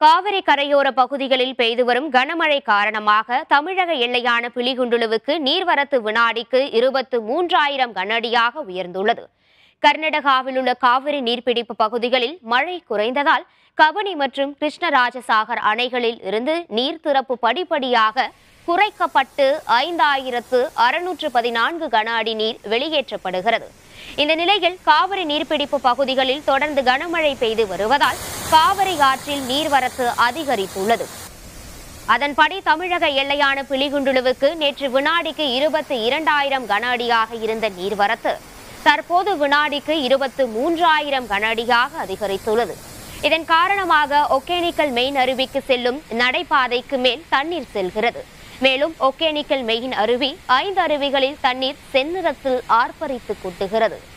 காவிரி கரையோர பகுதிகளில் பெய்து வரும் கனமழை காரணமாக தமிழக எல்லையான பிலிகுண்டுலுவுக்கு நீர்வரத்து வினாடிக்கு 23,000 கனஅடியாக உயர்ந்துள்ளது. கர்நாடகாவில் உள்ள காவிரி நீர்பிடிப்பு பகுதிகளில் மழை குறைந்ததால் கபினி மற்றும் கிருஷ்ணராஜசாகர் அணைகளில் இருந்து நீர் திறப்பு படிப்படியாக குறைக்கப்பட்டு 5,614 கன அடி நீர் வெளியேற்றப்படுகிறது. இந்த நிலையில் காவிரி நீர்பிடிப்பு பகுதிகளில் தொடர்ந்து கனமழை பெய்து வருவதால் காவிரி ஆற்றில் நீர்வரத்து அதிகரித்துள்ளது. அதன்படி தமிழக எல்லையான பிலிகுண்டுலுவுக்கு நேற்று வினாடிக்கு 22,000 கன அடியாக இருந்த நீர்வரத்து தற்போது வினாடிக்கு 23,000 கன அடியாக அதிகரித்துள்ளது. இதன் காரணமாக ஒகேனக்கல் மெயின் அருவிக்கு செல்லும் நடைபாதைக்கு மேல் தண்ணீர் செல்கிறது. மேலும் ஒகேனக்கல் மெயின் அருவி 5 அருவிகளில் தண்ணீர் செந்நிறத்தில் ஆர்ப்பரித்து கொட்டுகிறது.